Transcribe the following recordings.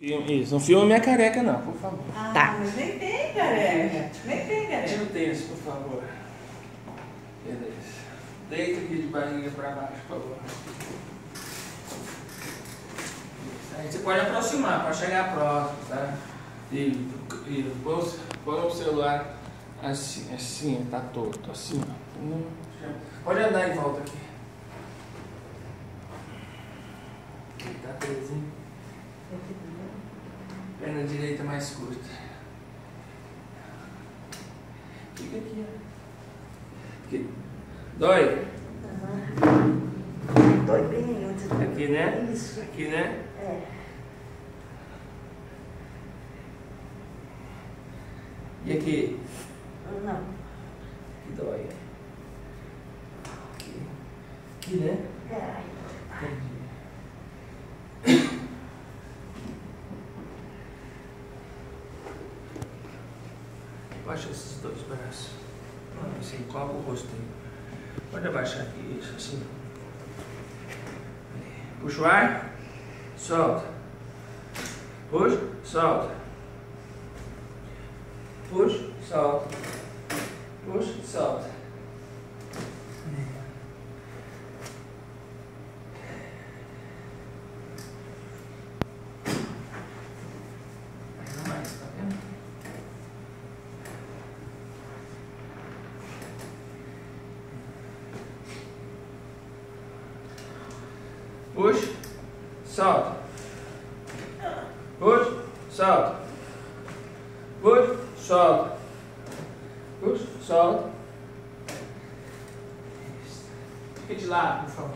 Isso, não filma minha careca não, por favor. Ah, Tá. mas nem tem careca. Nem tem Tira careca. o tênis, por favor. Beleza. Deita aqui de barriga pra baixo, por favor. Aí você pode aproximar para chegar próximo, tá? E põe o celular assim, tá torto, assim, ó. Pode andar em volta aqui. Tá presinho. Perna direita mais curta. Fica aqui, ó. Aqui. Dói? Dói bem. Aqui, né? Isso. Aqui, né? É. E aqui? Não. Aqui dói. Aqui, né? É. Entendi. Baixa esses dois braços. Assim, cobre o rosto aí. Pode abaixar aqui, isso, assim. Puxa o ar. Solta. Puxa, solta. Puxa, solta. Puxa, solta. Ainda mais, tá vendo? Puxa, solta. Puxa, solta. Puxa, solta. Puxa, solta. Isso. Fica de lado, por favor.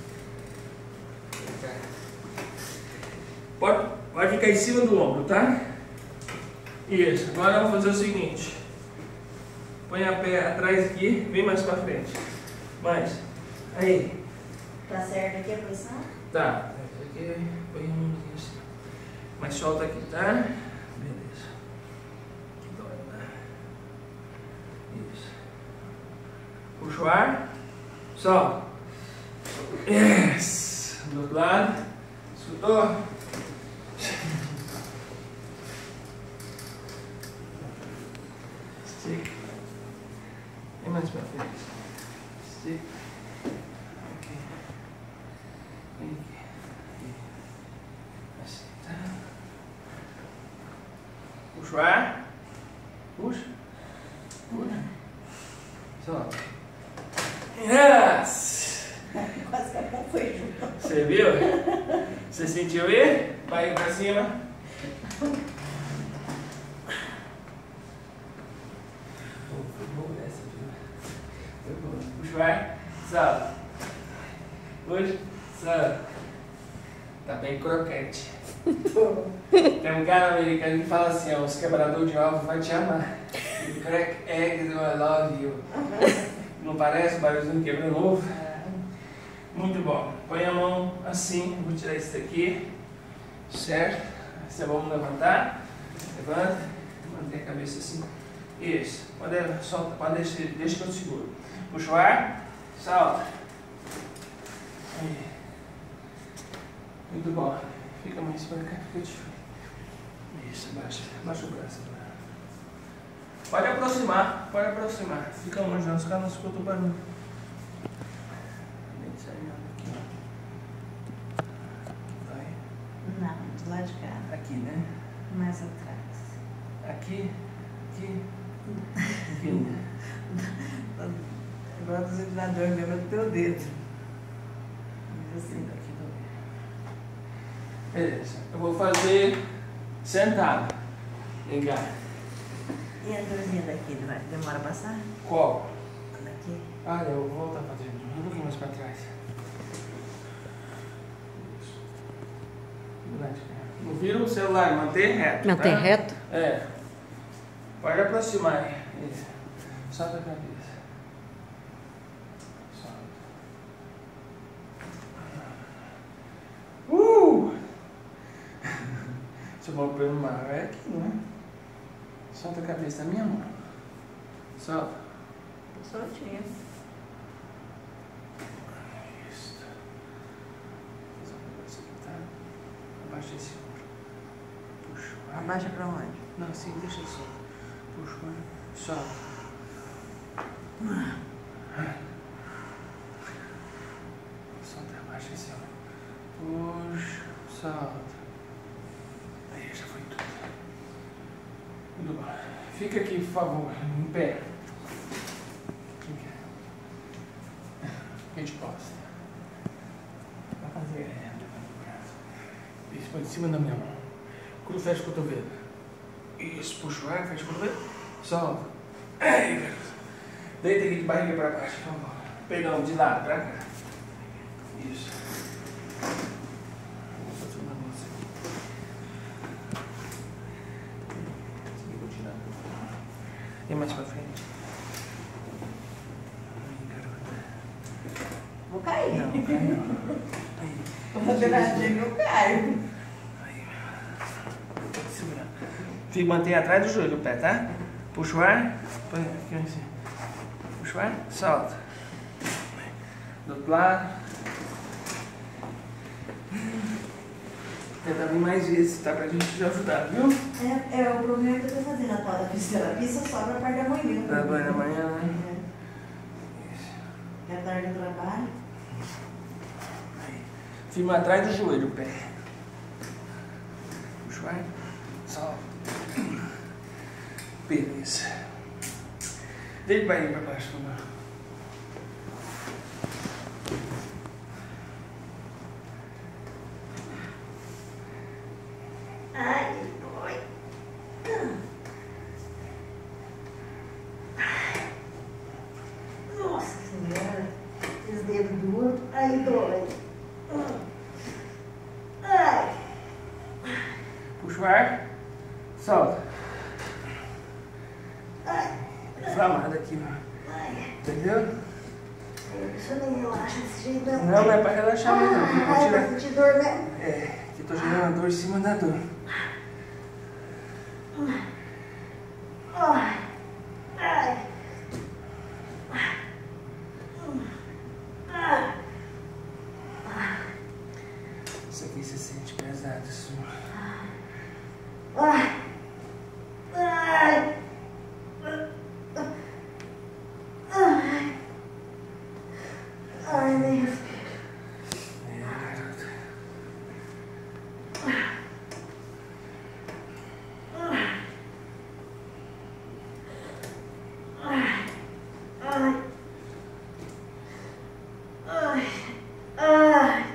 Pode ficar em cima do ombro, tá? Isso. Agora vamos fazer o seguinte. Põe a pé atrás aqui, vem mais pra frente. Mais. Aí. Tá certo aqui a posição? Tá. Aqui, põe a mãozinha assim. Mas solta aqui, tá? Beleza. Dói, né? Isso. Puxa o ar. Solta. Yes. Do outro lado. Escutou? Estica. E mais pra frente. Estica. Aqui. Vem aqui. Assim, tá? Puxa o ar. Puxa. Puxa. Solta. Yes! Quase que a mão foi junto. Você viu? Você sentiu aí? Vai pra cima. Foi boa essa, viu? Foi boa. Puxa o ar. Solta. Puxa. Solta. Tá bem crocante. Tem um cara americano que fala assim, ó, os quebradores de ovos vai te amar. You crack eggs, I love you. Não parece o barulhinho quebrando ovo? Muito bom. Põe a mão assim, vou tirar isso daqui. Certo? Assim, vamos levantar. Levanta. Mantém a cabeça assim. Isso. Pode solta, pode deixa que eu seguro. Puxa o ar. Solta. Aí. Muito bom. Fica mais para cá, fica difícil. Isso, abaixa o braço. Pode aproximar, pode aproximar. Fica longe, não, os caras não escutam o barulho. Bem desalinhado aqui, ó. Vai. Não, do lado de cá. Aqui, né? Mais atrás. Aqui, aqui, aqui, né? Agora o ventilador mesmo é do teu dedo. Assim, daqui também. Beleza. Eu vou fazer sentado. Vem cá. E a dorzinha daqui, demora a passar? Qual? Daqui. Ah, eu vou voltar pra dentro. Um pouquinho mais pra trás. Isso. Não vira o celular, manter reto. Manter tá? reto? É. Pode aproximar. Isso. Solta a cabeça. Se eu vou pelo mar, é aqui, não é? Solta a cabeça da minha mão. Solta. Soltinho. Isso. Vou fazer um negócio aqui, tá? Abaixa esse ombro. Abaixa pra onde? Não, assim, deixa só. Puxa, solta. Solta, abaixa assim, ó. Puxa, solta. Aí, já foi tudo. Tudo bom. Fica aqui, por favor, em pé. Fica de costa. Vai fazer. Isso, põe em cima da minha mão. Cruza, fecha o cotovelo. Isso, puxa o ar, fecha o cotovelo. Solta. Aí, garoto. Deita aqui de barriga pra baixo, por favor. Perdão, de lado pra cá. Isso. Vou fazer uma bagunça aqui. Vou tirar. E mais pra frente. Aí, garota. Vou cair. Não, cai não. Aí. Tô fazendo assim, eu caio. Segura. Fica, mantém atrás do joelho o pé, tá? Puxa o ar. Põe aqui assim. Puxa o ar. Solta. Do outro lado. Tenta vir mais vezes, tá? Pra gente te ajudar, viu? O problema que eu tô fazendo a tal da fisioterapia só sobra a parte da manhã. Dá banho amanhã, né? Isso. É a tarde do trabalho. Aí. Firma atrás do joelho o pé. Puxa o ar. Solta. Beleza. Deita o barriga pra baixo, por favor. Ai, dói. Nossa Senhora. Esses dedos duros. Ai, dói. Ai. Puxa o ar. Solta. Ai. Inflamado aqui, ó. Ai. Entendeu? Deixa eu nem relaxar desse jeito. Não, não é pra relaxar mesmo, não. Vou Ai, tirar. vai sentir dor, né? É, que eu tô gerando uma dor em cima da dor. Ai. Ai. Isso aqui se sente pesado, isso. Ai. Ai. Ai. Ai, nem respiro. É, garota. Ai. Ai. Ai. Ai.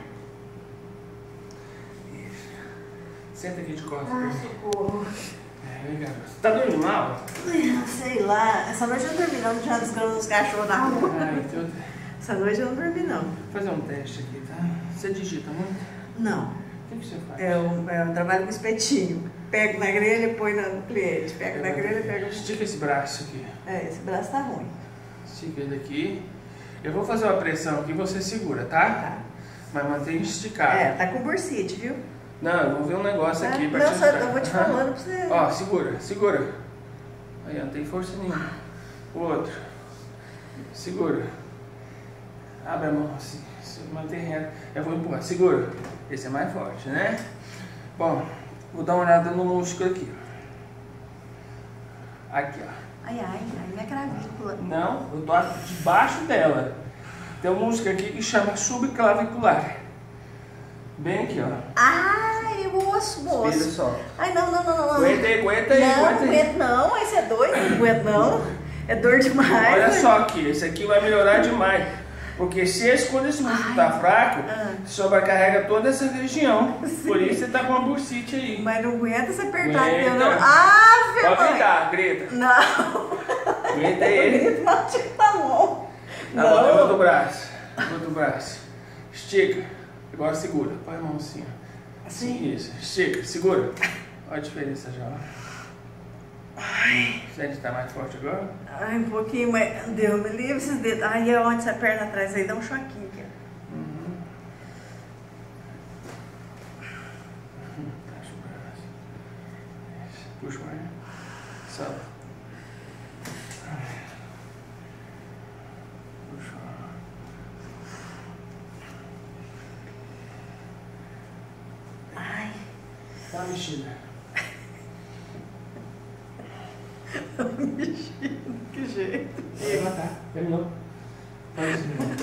Isso. Senta aqui de costas. Ai, socorro. É, garota. Tá dormindo mal? Sei lá. Essa noite eu não dormi não, já desgrama os cachorros na rua. Ai, então. Essa noite eu não dormi não. Vou fazer um teste aqui, tá? Você digita muito? Não. O que você faz? Eu trabalho com espetinho. Pego na grelha e põe no cliente. Pego na grelha e pego... Estica esse braço aqui. Esse braço tá ruim. Estica ele aqui. Eu vou fazer uma pressão aqui e você segura, tá? Tá. Mas mantém esticado. Tá com bursite, viu? Não, eu vou ver um negócio Tá? aqui pra Não, te só ajudar. eu vou te Aham. falando pra você... Ó, segura, segura. Aí, ó, não tem força nenhuma. O outro. Segura. Abre a mão assim. Mantém reto. Eu vou empurrar. Segura. Esse é mais forte, né? Bom, vou dar uma olhada no músculo aqui. Aqui, ó. Ai, minha clavícula. Não, eu tô debaixo dela. Tem um músculo aqui que chama subclavicular. Bem aqui, ó. Ai, moço. Espelho só. Ai, não. Aguenta aí, aguenta aí, Não, aguenta aí. aguento não. Esse é doido, não aguento não. É dor demais. Olha né? só aqui, esse aqui vai melhorar demais. Porque quando esse músculo tá fraco, sobrecarrega toda essa região. Por isso você tá com uma bursite aí. Mas não aguenta se apertar aqui, Aguenta. não. Ah, Pode mãe. gritar, grita. Não. Aguenta ele. Não te falou. Tá bom, levanta o braço. Levanta o braço. Estica. Agora segura. Põe a mão assim, ó. Assim? Isso. Estica, segura. Olha a diferença já, ó. Ai. Sente que tá mais forte agora? Ai, um pouquinho, mas Deus me livre esses dedos. Ai, é onde essa perna atrás aí dá um choquinho aqui. Puxa o braço. Puxa o ar. Solta. Puxa o ar. Ai. Dá uma mexida. Que jeito. Vou matar. Terminou. Pode desligar.